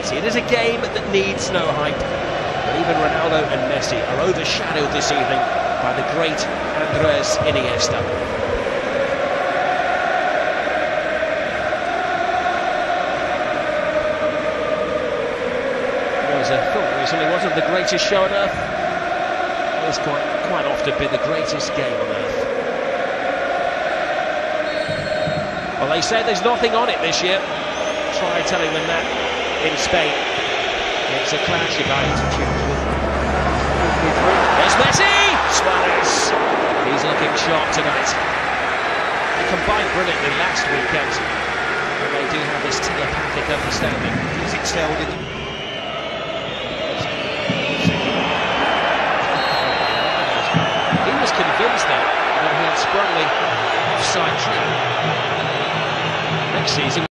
Messi. It is a game that needs no hype, but even Ronaldo and Messi are overshadowed this evening by the great Andres Iniesta. There was a thought recently, wasn't the greatest show on earth? It's quite often been the greatest game on earth. Well, they say there's nothing on it this year. Try telling them that in Spain. It's a clash, you guys. There's Messi! Suarez! He's looking sharp tonight. They combined brilliantly last weekend. And they do have this telepathic understanding. Is it still in? He was convinced that he had sprung the offside trick. Next season